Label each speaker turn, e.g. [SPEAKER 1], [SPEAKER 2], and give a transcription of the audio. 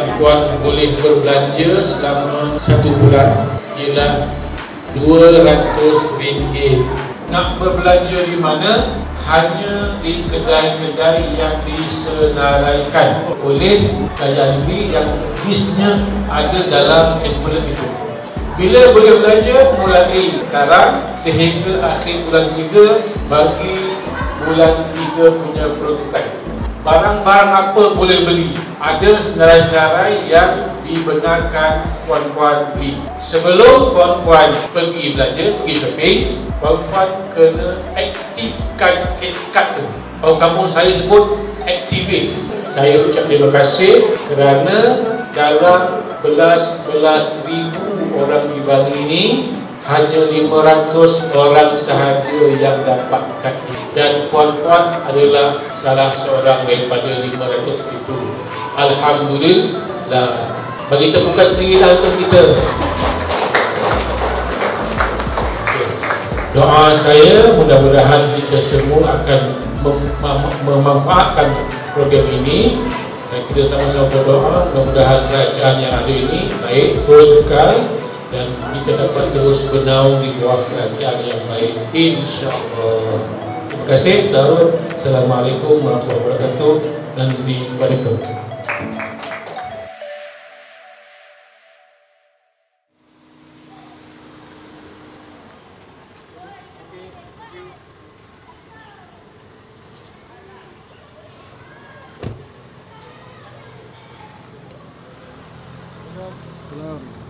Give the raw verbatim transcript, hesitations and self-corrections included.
[SPEAKER 1] tuan boleh berbelanja selama satu bulan ialah dua ratus ringgit. Nak berbelanja di mana? Hanya di kedai-kedai yang disenaraikan oleh kerajaan negeri yang listnya ada dalam envelope itu. Bila boleh belanja? Mulai sekarang sehingga akhir bulan tiga bagi bulan tiga punya peruntukan. Barang-barang apa boleh beli? Ada senarai-senarai yang dibenarkan puan-puan beli. Sebelum puan-puan pergi belanja, pergi shopping, puan-puan kena aktifkan kad tu. Kalau kamu saya sebut activate. Saya ucap terima kasih kerana dalam belas-belas ribu orang di Bali ini hanya lima ratus orang sahaja yang dapat kad ini. Dan puan-puan adalah salah seorang daripada lima ratus itu. Alhamdulillah. Bagi tepukan sendirilah untuk kita. Doa saya mudah-mudahan kita semua akan mem mem memanfaatkan program ini dan kita sama-sama berdoa mudah-mudahan kerajaan yang ada ini baik, terus kekal dan kita dapat terus bernaung di bawah kerajaan yang baik, insya-Allah. Terima kasih. Assalamualaikum warahmatullahi wabarakatuh. Nanti pada ketemu.
[SPEAKER 2] Salam.